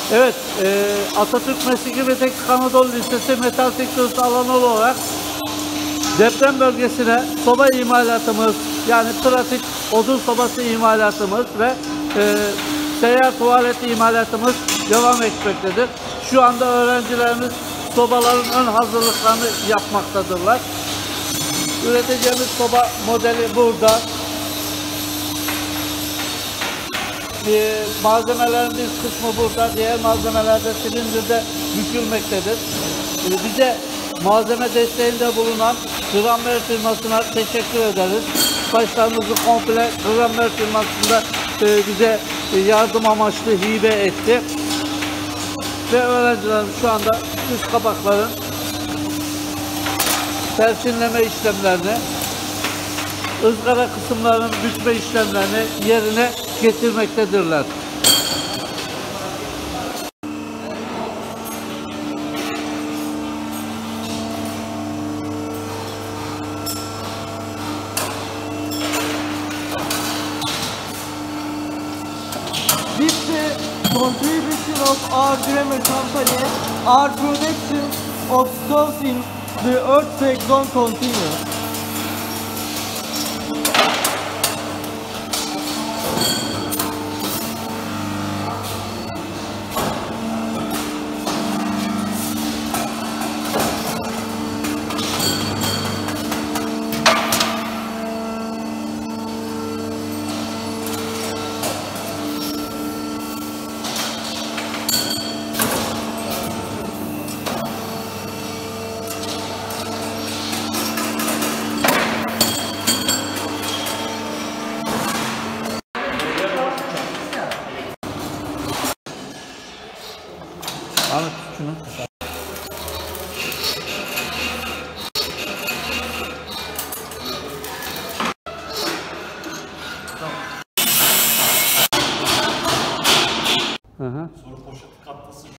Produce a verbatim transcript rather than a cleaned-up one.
Evet, e, Atatürk Mesleki ve Teknik Anadolu Lisesi Metal Teknolojisi alanı olarak deprem bölgesine soba imalatımız, yani pratik odun sobası imalatımız ve e, seyyar tuvalet imalatımız devam etmektedir. Şu anda öğrencilerimiz sobaların ön hazırlıklarını yapmaktadırlar. Üreteceğimiz soba modeli burada. E, malzemelerin bir kısmı burada, diğer malzemeler de silindirde bükülmektedir. E, bize malzeme desteğinde bulunan Grammer firmasına teşekkür ederiz. Başlarımızı komple Grammer firmasında e, bize yardım amaçlı hibe etti. Ve öğrencilerimiz şu anda üst kapakların perçinleme işlemlerini, ızgara kısımlarının bükme işlemlerini yerine getirmektedirler. With the contribution of our Grammer company, our production of stoves in the earthquake zone continues. Ahmet şunu. Hı hı. Sonra poşeti katlasın.